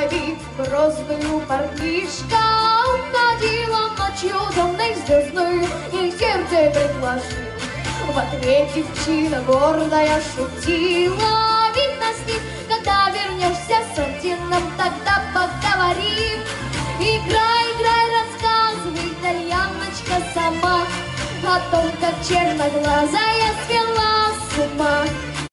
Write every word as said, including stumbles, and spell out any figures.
лови грозную парнишка. Уходила ночью темной звездной и сердце предложил. В ответ девчина гордая шутила: видно с ним, когда вернешься с орденом, тогда поговорим. Играй, играй, рассказывай, Итальяночка, сама о том, как черноглазая свела с ума.